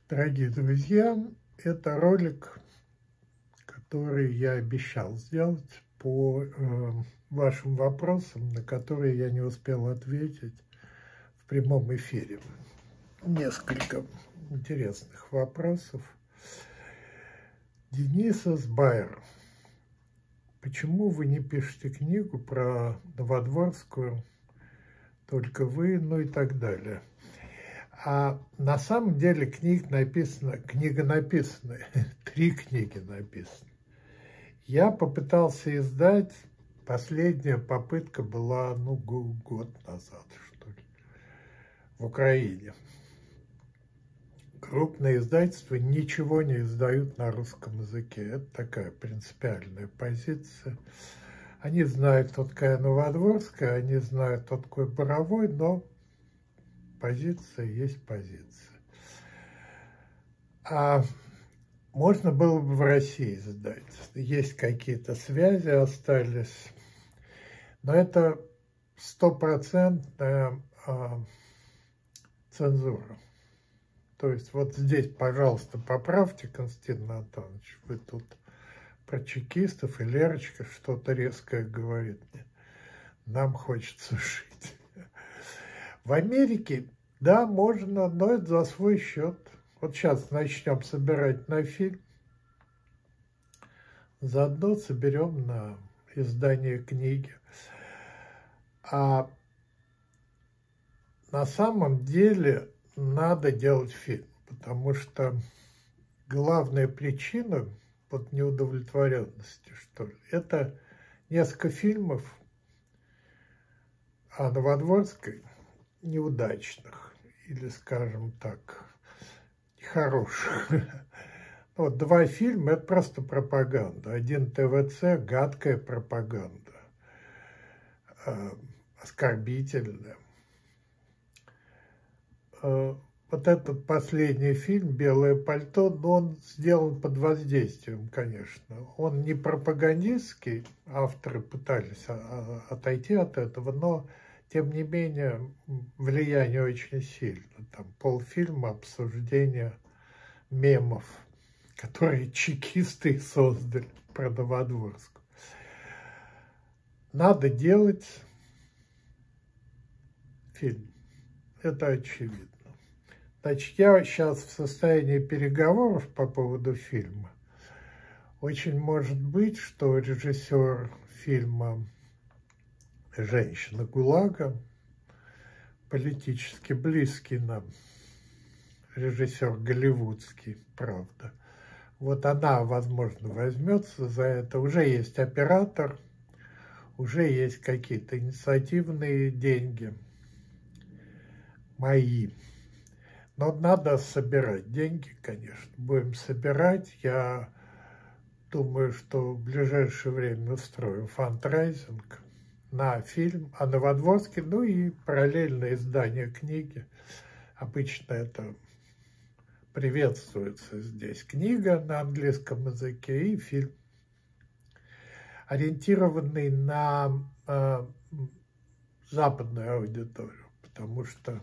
Дорогие друзья, это ролик, который я обещал сделать по вашим вопросам, на которые я не успел ответить в прямом эфире. Несколько интересных вопросов. Денис Избайер. Почему вы не пишете книгу про Новодворскую, только вы, ну и так далее? А на самом деле книга написана, 3 книги написаны. Я попытался издать, последняя попытка была, год назад, что ли, в Украине. Крупные издательства ничего не издают на русском языке. Это такая принципиальная позиция. Они знают, кто такая Новодворская, они знают, кто такой Боровой, но позиция есть позиция. А можно было бы в России издать. Есть какие-то связи остались, но это 100% цензура. То есть вот здесь, пожалуйста, поправьте, Константин Антонович, вы тут про чекистов, и Лерочка что-то резкое говорит мне. Нам хочется жить. В Америке, да, можно, но это за свой счет. Вот сейчас начнем собирать на фильм, заодно соберем на издание книги. А на самом деле надо делать фильм, потому что главная причина вот неудовлетворенности, что ли, это несколько фильмов о Новодворской, неудачных, или, скажем так, нехороших. Вот 2 фильма – это просто пропаганда. Один ТВЦ – гадкая пропаганда, оскорбительная. Вот этот последний фильм «Белое пальто», но он сделан под воздействием, конечно. Он не пропагандистский, авторы пытались отойти от этого, но тем не менее, влияние очень сильно. Там полфильма обсуждения мемов, которые чекисты создали про Новодворскую. Надо делать фильм. Это очевидно. Значит, я сейчас в состоянии переговоров по поводу фильма. Очень может быть, что режиссер фильма «Женщина ГУЛАГа», политически близкий нам, режиссер голливудский, правда. Вот она, возможно, возьмется за это. Уже есть оператор, уже есть какие-то инициативные деньги мои. Но надо собирать деньги, конечно. Будем собирать. Я думаю, что в ближайшее время устрою фандрайзинг на фильм о Новодворске, ну и параллельное издание книги. Обычно это приветствуется здесь. Книга на английском языке и фильм, ориентированный на западную аудиторию, потому что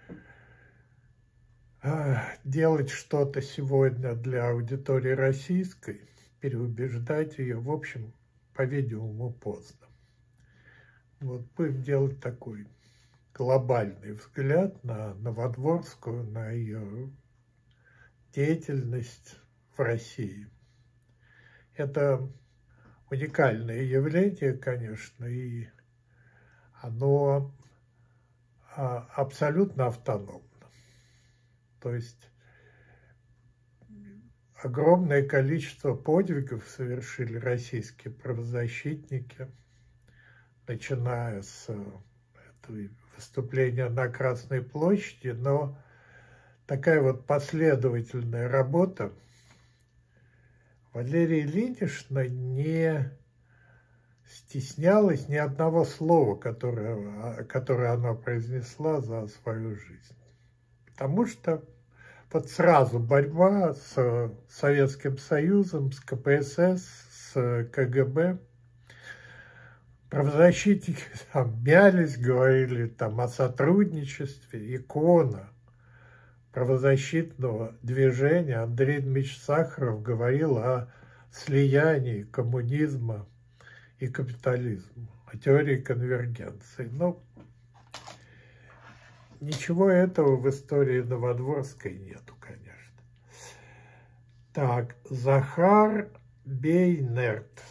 делать что-то сегодня для аудитории российской, переубеждать ее, в общем, по-видимому, поздно. Вот будем делать такой глобальный взгляд на Новодворскую, на ее деятельность в России. Это уникальное явление, конечно, и оно абсолютно автономно. То есть огромное количество подвигов совершили российские правозащитники, начиная с выступления на Красной площади, но такая вот последовательная работа. Валерия Ильинична не стеснялась ни одного слова, которое она произнесла за свою жизнь. Потому что вот сразу борьба с Советским Союзом, с КПСС, с КГБ. Правозащитники там мялись, говорили там о сотрудничестве, икона правозащитного движения Андрей Дмитриевич Сахаров говорил о слиянии коммунизма и капитализма, о теории конвергенции. Но ничего этого в истории Новодворской нету, конечно. Так, Захар Бейнерт.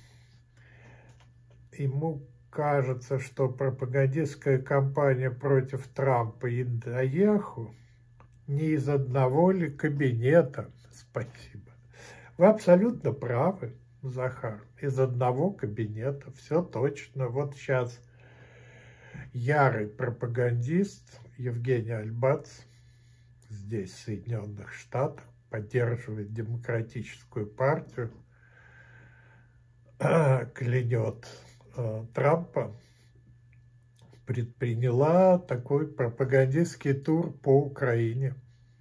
Ему кажется, что пропагандистская кампания против Трампа и Нетаньяху не из одного ли кабинета. Спасибо. Вы абсолютно правы, Захар. Из одного кабинета. Все точно. Вот сейчас ярый пропагандист Евгений Альбац здесь, в Соединенных Штатах, поддерживает демократическую партию, клянет Трампа, предприняла такой пропагандистский тур по Украине.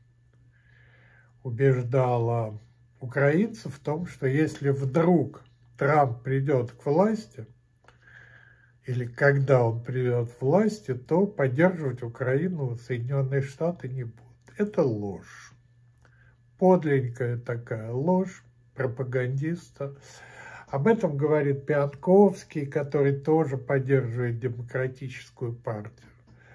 Убеждала украинцев в том, что если вдруг Трамп придет к власти, или когда он придет к власти, то поддерживать Украину Соединенные Штаты не будут. Это ложь. Подлинная такая ложь пропагандиста. Об этом говорит Пятковский, который тоже поддерживает демократическую партию.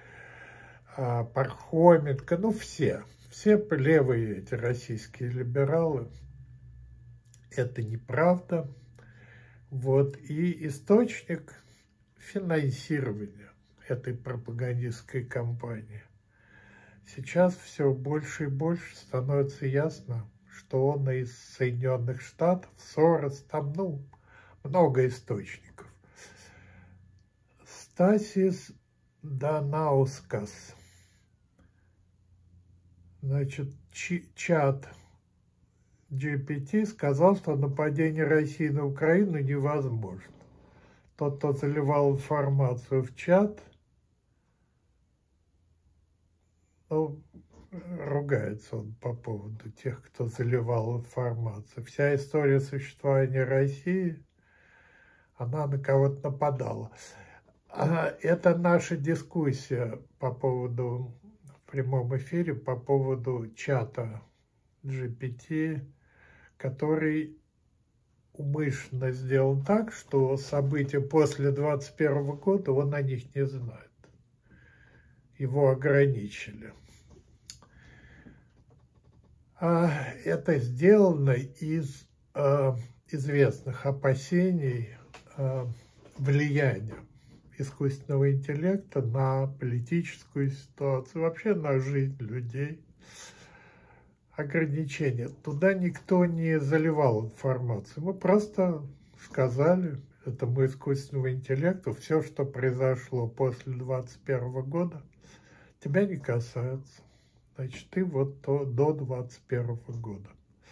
Пархоменко, ну все левые эти российские либералы. Это неправда. Вот, и источник финансирования этой пропагандистской кампании. Сейчас все больше и больше становится ясно, что он из Соединенных Штатов, Сорос, там, много источников. Стасис Данаускас. Значит, чат GPT сказал, что нападение России на Украину невозможно. Тот, кто заливал информацию в чат, ругается он по поводу тех, кто заливал информацию. Вся история существования России, она на кого-то нападала. Это наша дискуссия по поводу, в прямом эфире, по поводу чата GPT, который умышленно сделан так, что события после 2021 года он о них не знает. Его ограничили. Это сделано из известных опасений влияния искусственного интеллекта на политическую ситуацию, вообще на жизнь людей. Ограничения. Туда никто не заливал информацию. Мы просто сказали этому искусственному интеллекту, все, что произошло после 2021 года, тебя не касается. Значит, ты вот до 2021 года.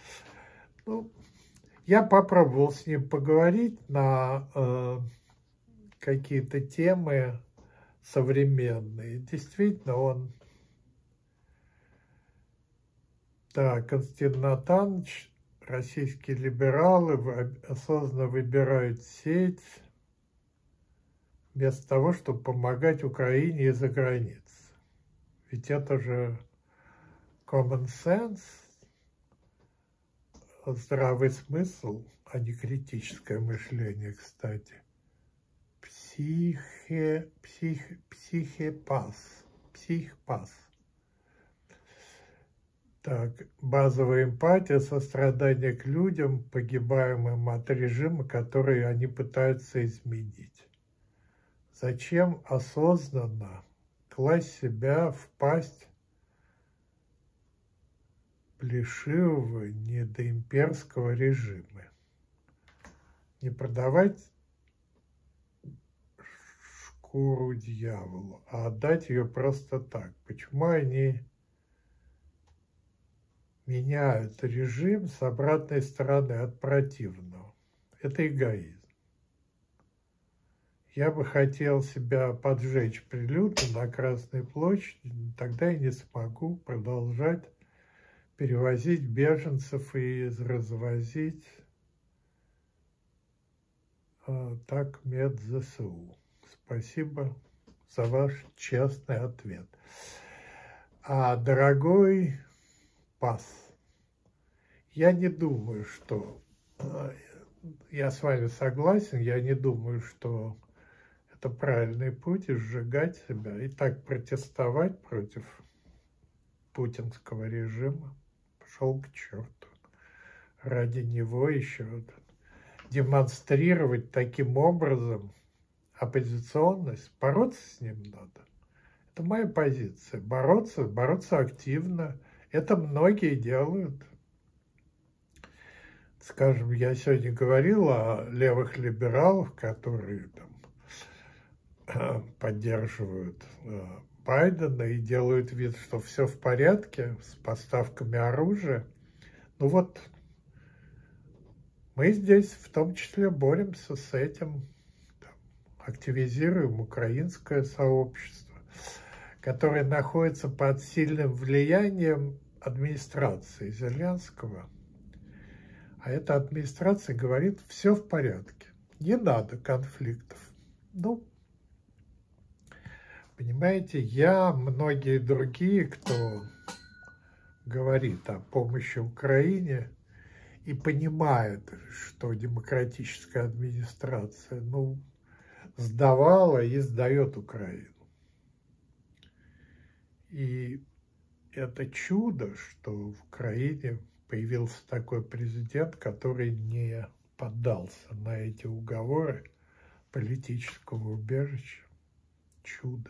Я попробовал с ним поговорить на какие-то темы современные. Действительно, он... Да, Константин Натанович, российские либералы осознанно выбирают сеть вместо того, чтобы помогать Украине из-за границ. Ведь это же common sense, здравый смысл, а не критическое мышление, кстати. Психпас. Так, базовая эмпатия, сострадание к людям, погибаемым от режима, который они пытаются изменить. Зачем осознанно класть себя в пасть плешивого недоимперского режима? Не продавать шкуру дьяволу, а отдать ее просто так. Почему они меняют режим с обратной стороны от противного? Это эгоизм. Я бы хотел себя поджечь прилюдно на Красной площади, тогда я не смогу продолжать перевозить беженцев и развозить так МедЗСУ. Спасибо за ваш честный ответ. дорогой пас, я не думаю, что... Я с вами согласен, я не думаю, что это правильный путь, сжигать себя и так протестовать против путинского режима. Пошел к черту. Ради него еще демонстрировать таким образом оппозиционность, бороться с ним надо. Это моя позиция. Бороться активно. Это многие делают. Скажем, я сегодня говорил о левых либералах, которые там поддерживают Байдена и делают вид, что все в порядке с поставками оружия. Ну вот, мы здесь в том числе боремся с этим, активизируем украинское сообщество, которое находится под сильным влиянием администрации Зеленского. А эта администрация говорит, все в порядке, не надо конфликтов. Ну, понимаете, многие другие, кто говорит о помощи Украине и понимает, что демократическая администрация, сдавала и сдает Украину. И это чудо, что в Украине появился такой президент, который не поддался на эти уговоры политического убежища. Чудо.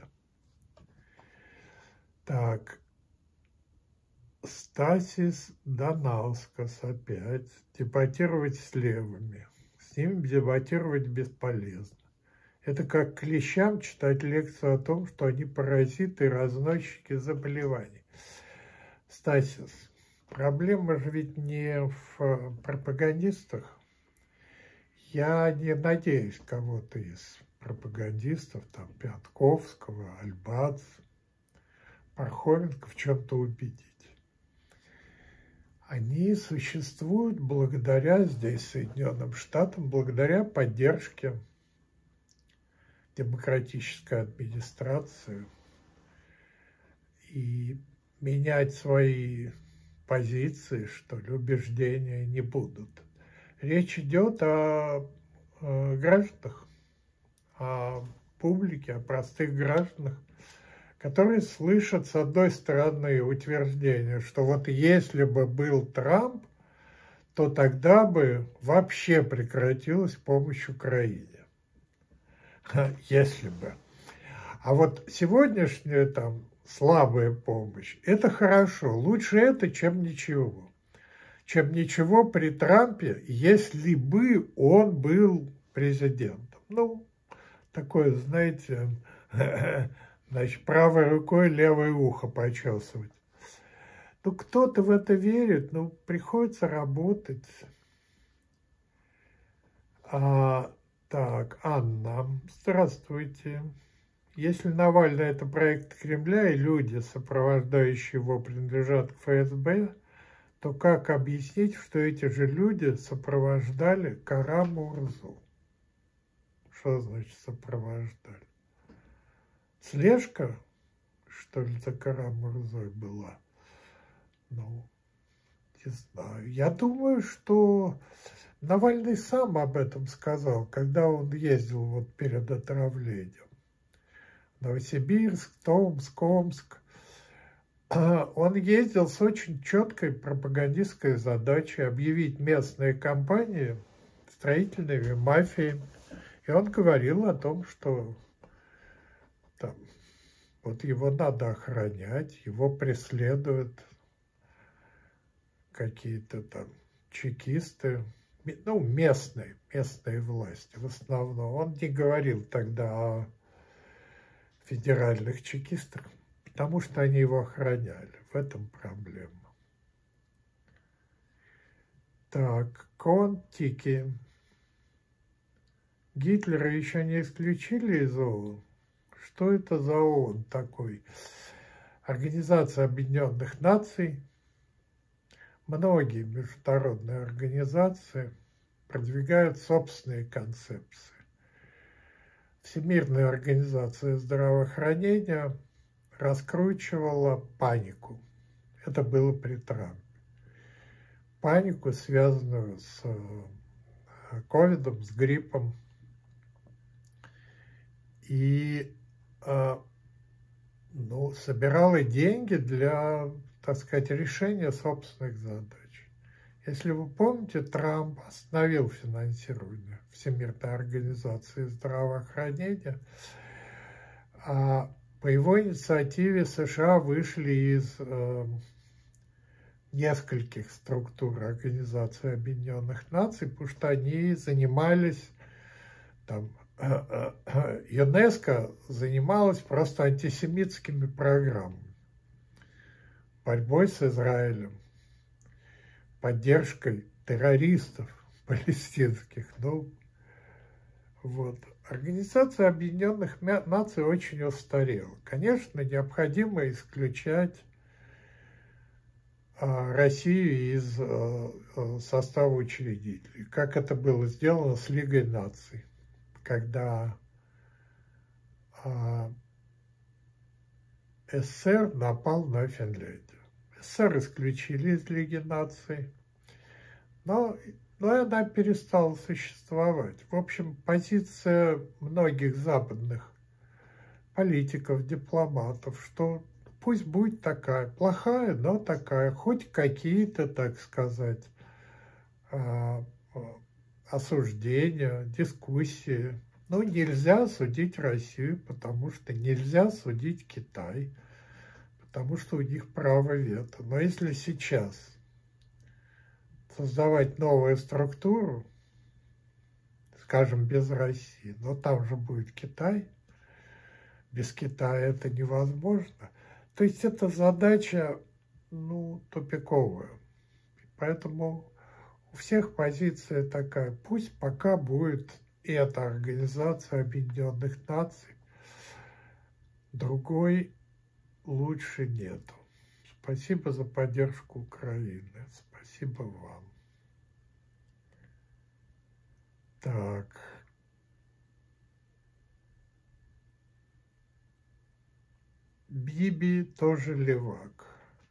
Так, Стасис Донаускас опять. Дебатировать с левыми. С ними дебатировать бесполезно. Это как клещам читать лекцию о том, что они паразиты и разносчики заболеваний. Стасис, проблема же ведь не в пропагандистах. Я не надеюсь кого-то из пропагандистов, там, Пятковского, Альбац, Пархоменко в чем-то убедить. Они существуют благодаря здесь, Соединенным Штатам, благодаря поддержке демократической администрации. И менять свои позиции, что ли, убеждения не будут. Речь идет о гражданах, о публике, о простых гражданах, которые слышат, с одной стороны, утверждение, что вот если бы был Трамп, то тогда бы вообще прекратилась помощь Украине. Если бы. А вот сегодняшняя слабая помощь, это хорошо. Лучше это, чем ничего. Чем ничего при Трампе, если бы он был президентом. Такое, знаете, значит, правой рукой левое ухо почесывать. Кто-то в это верит, приходится работать. Так, Анна, здравствуйте. Если Навальный – это проект Кремля, и люди, сопровождающие его, принадлежат к ФСБ, то как объяснить, что эти же люди сопровождали Кара-Мурзу? Что значит сопровождали? Слежка, что ли, за Кара-Мурзой была? Не знаю. Я думаю, что Навальный сам об этом сказал, когда он ездил перед отравлением. Новосибирск, Томск, Омск. Он ездил с очень четкой пропагандистской задачей объявить местные компании строительными мафиями. И он говорил о том, что его надо охранять, его преследуют какие-то чекисты, местные власти в основном. Он не говорил тогда о федеральных чекистах, потому что они его охраняли. В этом проблема. Так, Контики. Гитлера еще не исключили из ООН. Что это за ООН такой? Организация Объединенных Наций. Многие международные организации продвигают собственные концепции. Всемирная организация здравоохранения раскручивала панику. Это было при Трампе. Панику, связанную с ковидом, с гриппом. И собирала деньги для, так сказать, решения собственных задач. Если вы помните, Трамп остановил финансирование Всемирной организации здравоохранения, а по его инициативе США вышли из нескольких структур Организации Объединенных Наций, потому что они занимались, ЮНЕСКО занималась просто антисемитскими программами, борьбой с Израилем, поддержкой террористов палестинских. Организация Объединенных Наций очень устарела. Конечно, необходимо исключать Россию из состава учредителей, как это было сделано с Лигой наций, когда СССР напал на Финляндию. СССР исключили из Лиги наций, но она перестала существовать. В общем, позиция многих западных политиков, дипломатов, что пусть будет такая, плохая, но такая, хоть какие-то, так сказать, осуждения, дискуссии. Но нельзя судить Россию, потому что нельзя судить Китай, потому что у них право вето. Но если сейчас создавать новую структуру, скажем, без России, но там же будет Китай, без Китая это невозможно. То есть эта задача, тупиковая. Поэтому у всех позиция такая, пусть пока будет эта Организация Объединенных Наций, другой лучше нету. Спасибо за поддержку Украины. Спасибо вам. Так. Биби тоже левак.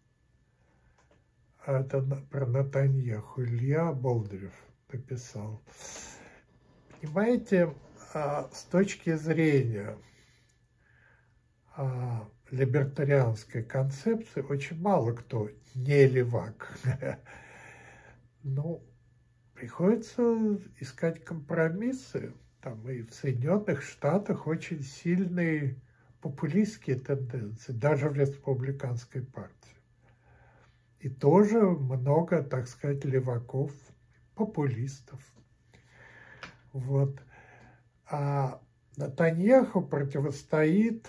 Это про Натаньяху Илья Болдырев написал. Понимаете, с точки зрения либертарианской концепции очень мало кто не левак. Приходится искать компромиссы. Там и в Соединенных Штатах очень сильные популистские тенденции, даже в республиканской партии. И тоже много, так сказать, леваков, популистов. А Натаньяху противостоит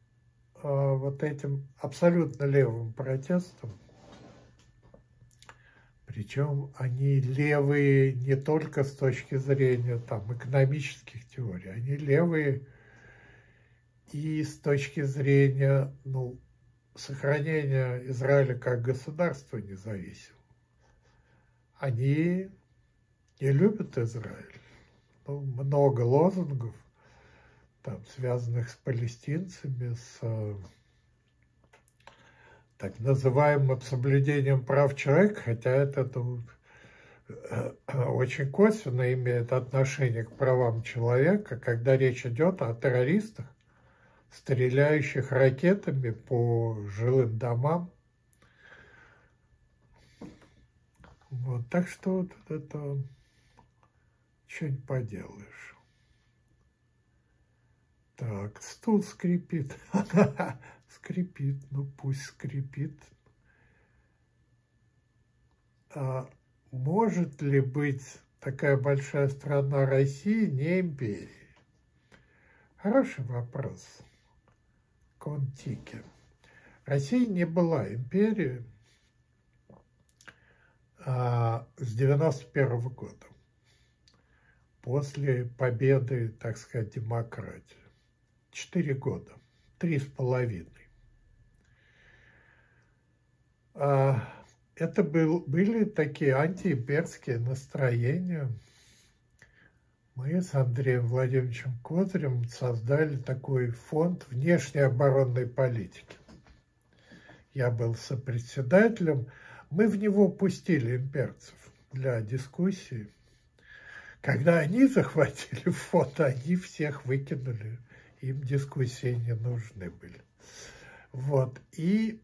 этим абсолютно левым протестам. Причем они левые не только с точки зрения экономических теорий, они левые и с точки зрения сохранения Израиля как государства независимого. Они не любят Израиль. Много лозунгов, связанных с палестинцами, с так называемым соблюдением прав человека, хотя это очень косвенно имеет отношение к правам человека, когда речь идет о террористах, стреляющих ракетами по жилым домам. Так что это что не поделаешь. Так, стул скрипит. Скрипит, пусть скрипит. Может ли быть такая большая страна России не империей? Хороший вопрос. Контики. Россия не была империей с 91 года, после победы, так сказать, демократии. 4 года, 3,5. Это были такие антиимперские настроения. мы с Андреем Владимировичем Козырем создали такой фонд внешней оборонной политики. Я был сопредседателем. Мы в него пустили имперцев для дискуссии. Когда они захватили фонд, они всех выкинули. Им дискуссии не нужны были. Вот. И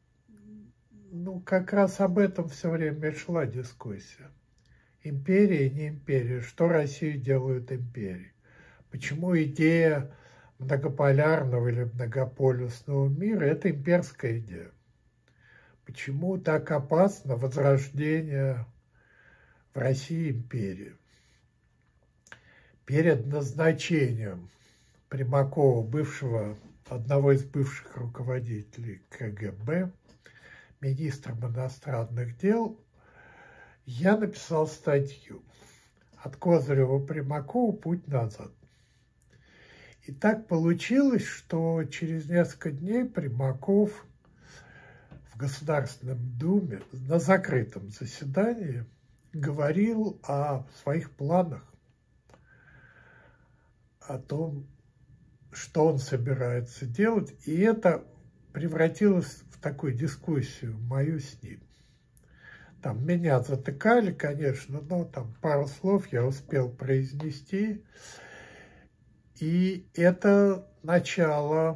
как раз об этом все время шла дискуссия. Империя и не империя. Что Россию делают империей? Почему идея многополярного или многополюсного мира – это имперская идея? Почему так опасно возрождение в России империи? Перед назначением Примакова, одного из бывших руководителей КГБ, министром иностранных дел, я написал статью «От Козырева Примакова. Путь назад». И так получилось, что через несколько дней Примаков в Государственном Думе на закрытом заседании говорил о своих планах, о том, что он собирается делать, и это превратилось в такую дискуссию мою с ним. Там меня затыкали, конечно, но там пару слов я успел произнести, и это начало,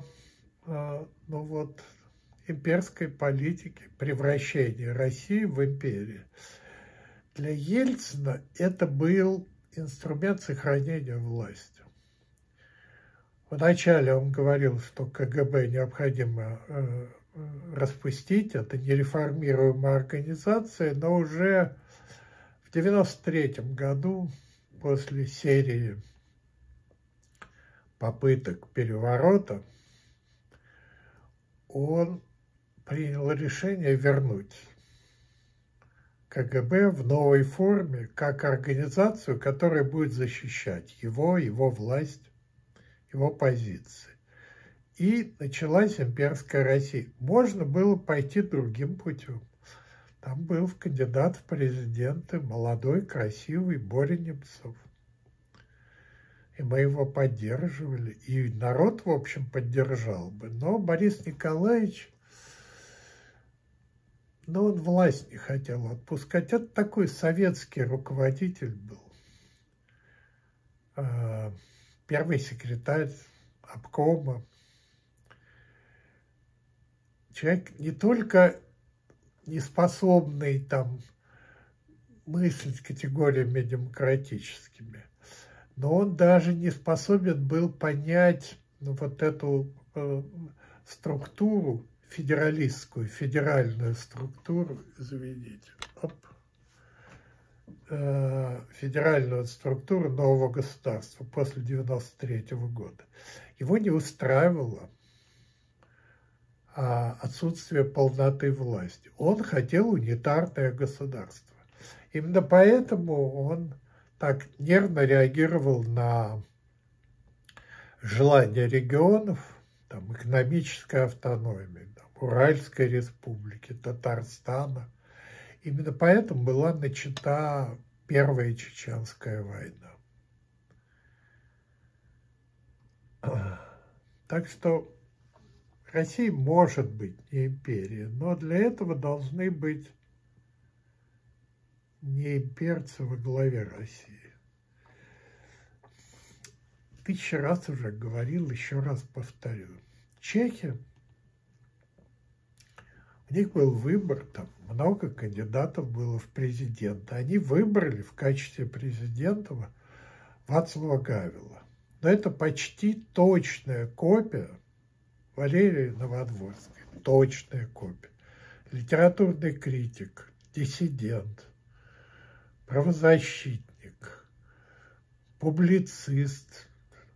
имперской политики, превращения России в империю. Для Ельцина это был инструмент сохранения власти. Вначале он говорил, что КГБ необходимо распустить, это нереформируемая организация, но уже в 1993 году, после серии попыток переворота, он принял решение вернуть КГБ в новой форме, как организацию, которая будет защищать его власть, его позиции. И началась имперская Россия. Можно было пойти другим путем. Там был кандидат в президенты, молодой, красивый Боря Немцов. И мы его поддерживали. И народ, в общем, поддержал бы. Но Борис Николаевич, он власть не хотел отпускать. Это такой советский руководитель был. Первый секретарь обкома. Человек не только не способный мыслить категориями демократическими, но он даже не способен был понять эту структуру федералистскую, федеральную структуру, извините, федеральную структуру нового государства после 1993 года. Его не устраивало отсутствие полноты власти. Он хотел унитарное государство. Именно поэтому он так нервно реагировал на желание регионов, экономической автономии, Уральской республики, Татарстана. Именно поэтому была начата Первая Чеченская война. Так что Россия может быть не империя, но для этого должны быть не имперцы во главе России. 1000 раз уже говорил, еще раз повторю. Чехия, у них был выбор, много кандидатов было в президенты. Они выбрали в качестве президента Вацлава Гавела. Но это почти точная копия Валерии Новодворской. Точная копия. Литературный критик, диссидент, правозащитник, публицист.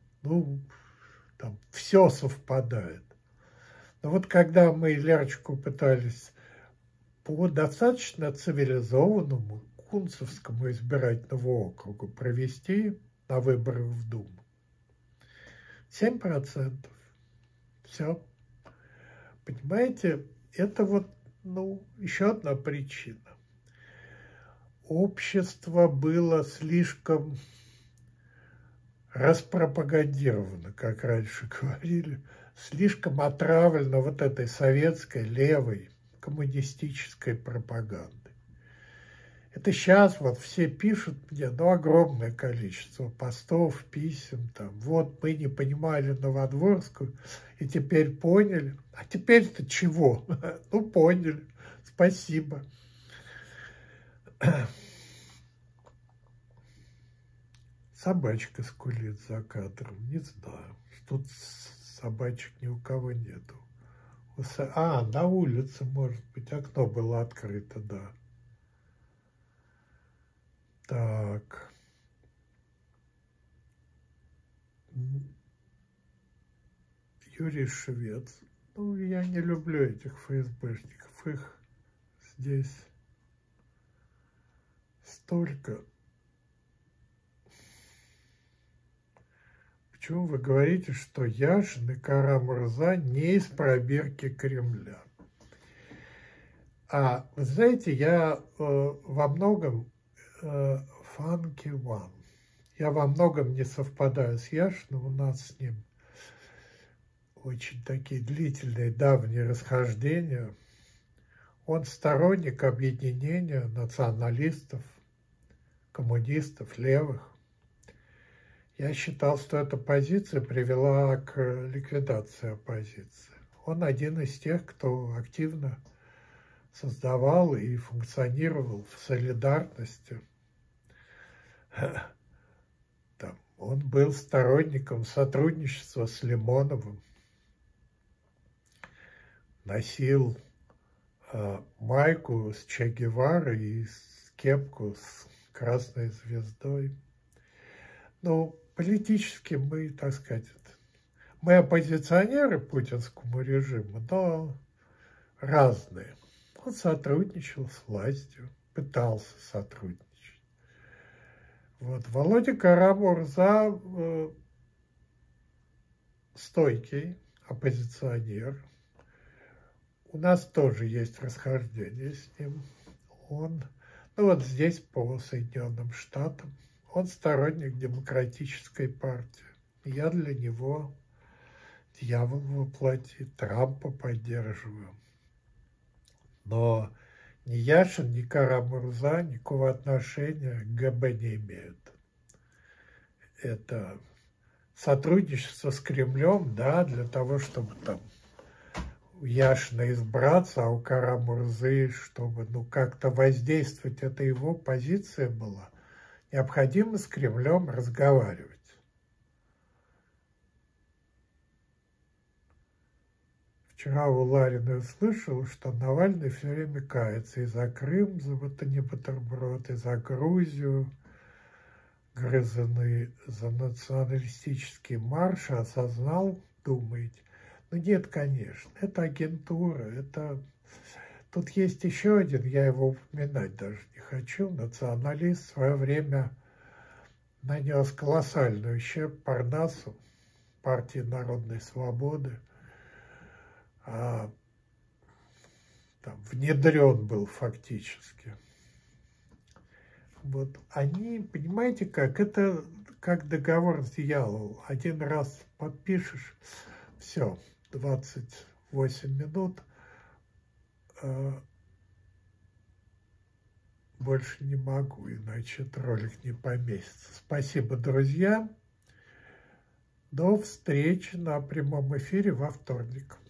Все совпадает. Но когда мы Лерочку пытались по достаточно цивилизованному Кунцевскому избирательному округу провести на выборах в Думу, 7%. Все. Понимаете, это еще одна причина. Общество было слишком распропагандировано, как раньше говорили, слишком отравлено вот этой советской, левой, коммунистической пропагандой. Это сейчас вот все пишут мне, огромное количество постов, писем, там, вот мы не понимали Новодворскую, и теперь поняли. А теперь-то чего? Ну, поняли. Спасибо. Собачка скулит за кадром. Не знаю. Тут собачек ни у кого нету. На улице, может быть, окно было открыто, да. Так. Юрий Швец. Ну, я не люблю этих ФСБшников. Их здесь столько. Почему вы говорите, что Яшин и Кара-Мурза не из пробирки Кремля? Вы знаете, я во многом Funky One. Я во многом не совпадаю с Яшиным, у нас с ним очень такие длительные, давние расхождения. Он сторонник объединения националистов, коммунистов, левых. Я считал, что эта позиция привела к ликвидации оппозиции. Он один из тех, кто активно создавал и функционировал в солидарности. Он был сторонником сотрудничества с Лимоновым, носил майку с Че Геварой и кепку с красной звездой. Ну, политически мы, так сказать, мы оппозиционеры путинскому режиму, но разные. Он сотрудничал с властью, пытался сотрудничать. Вот. Володя Кара-Мурза стойкий оппозиционер. У нас тоже есть расхождение с ним. Он, вот здесь по Соединенным Штатам, он сторонник демократической партии. Я для него дьявол воплоти, Трампа поддерживаю. Но ни Яшин, ни Кара-Мурза никакого отношения к ГБ не имеют. Это сотрудничество с Кремлем, да, для того, чтобы там у Яшина избраться, а у Кара-Мурзы, чтобы как-то воздействовать, это его позиция была. Необходимо с Кремлем разговаривать. Вчера у Лариной услышал, что Навальный все время кается и за Крым, за бутерброд, и за Грузию, грызаны за националистический марш, осознал, думаете. Ну нет, конечно, это агентура, это... Тут есть еще один, я его упоминать даже не хочу, националист в свое время нанес колоссальный ущерб Парнасу, партии Народной Свободы. Там внедрен был фактически. Вот они, понимаете как, это как договор с дьяволом. Один раз подпишешь, все, 28 минут, больше не могу, иначе этот ролик не поместится. Спасибо, друзья. До встречи на прямом эфире во вторник.